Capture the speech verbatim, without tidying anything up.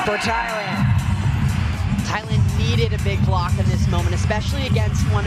for Thailand. Thailand needed a big block in this moment, especially against one